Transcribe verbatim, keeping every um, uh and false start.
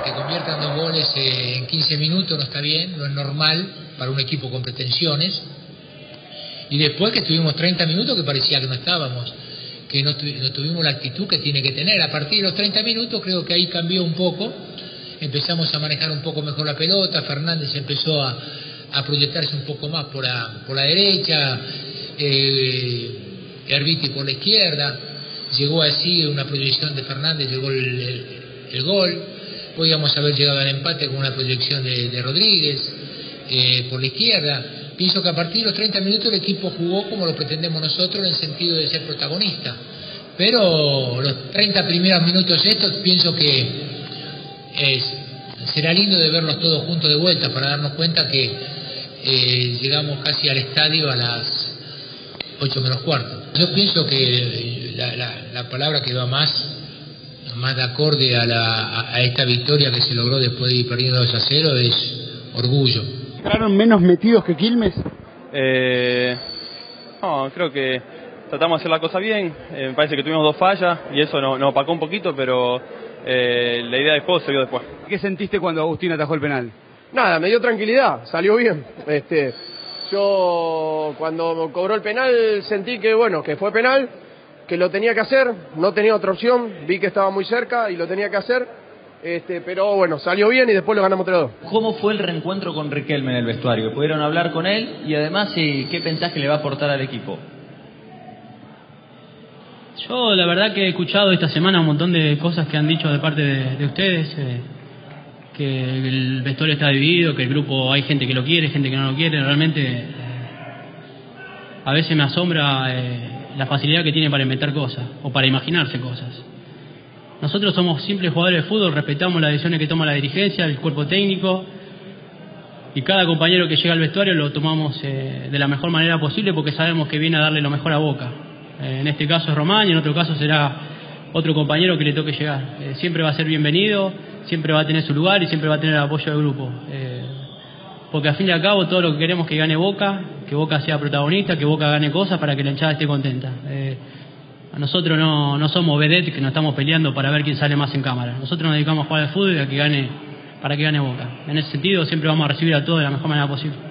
te conviertan dos goles eh, en quince minutos no está bien, no es normal para un equipo con pretensiones. Y después que tuvimos treinta minutos que parecía que no estábamos, que no, tu, no tuvimos la actitud que tiene que tener. A partir de los treinta minutos creo que ahí cambió un poco, empezamos a manejar un poco mejor la pelota, Fernández empezó a, a proyectarse un poco más por la, por la derecha, eh, Erviti por la izquierda, llegó así una proyección de Fernández, llegó el, el, el gol, podíamos haber llegado al empate con una proyección de, de Rodríguez eh, por la izquierda. Pienso que a partir de los treinta minutos el equipo jugó como lo pretendemos nosotros en el sentido de ser protagonista, pero los treinta primeros minutos estos pienso que es, será lindo de verlos todos juntos de vuelta para darnos cuenta que eh, llegamos casi al estadio a las ocho menos cuarto. Yo pienso que la, la, la palabra que va más, más de acorde a, la, a esta victoria que se logró después de ir perdiendo dos a cero es orgullo. ¿Entraron menos metidos que Quilmes? Eh, no, creo que tratamos de hacer la cosa bien, eh, me parece que tuvimos dos fallas y eso nos, nos opacó un poquito, pero eh, la idea del juego se vio después. ¿Qué sentiste cuando Agustín atajó el penal? Nada, me dio tranquilidad, salió bien. Este, yo cuando cobró el penal sentí que bueno, que fue penal, que lo tenía que hacer, no tenía otra opción, vi que estaba muy cerca y lo tenía que hacer. Este, pero bueno, salió bien y después lo ganamos tres a dos. ¿Cómo fue el reencuentro con Riquelme en el vestuario? ¿Pudieron hablar con él? Y además, ¿qué pensás que le va a aportar al equipo? Yo la verdad que he escuchado esta semana un montón de cosas que han dicho de parte de, de ustedes, eh, que el vestuario está dividido, que el grupo hay gente que lo quiere, gente que no lo quiere. Realmente eh, a veces me asombra eh, la facilidad que tiene para inventar cosas o para imaginarse cosas. Nosotros somos simples jugadores de fútbol, respetamos las decisiones que toma la dirigencia, el cuerpo técnico, y cada compañero que llega al vestuario lo tomamos eh, de la mejor manera posible porque sabemos que viene a darle lo mejor a Boca. Eh, en este caso es Román y en otro caso será otro compañero que le toque llegar. Eh, siempre va a ser bienvenido, siempre va a tener su lugar y siempre va a tener el apoyo del grupo. Eh, porque al fin y al cabo todo lo que queremos es que gane Boca, que Boca sea protagonista, que Boca gane cosas para que la hinchada esté contenta. Eh, Nosotros no, no somos vedettes que nos estamos peleando para ver quién sale más en cámara. Nosotros nos dedicamos a jugar al fútbol y a que gane, para que gane Boca. En ese sentido siempre vamos a recibir a todos de la mejor manera posible.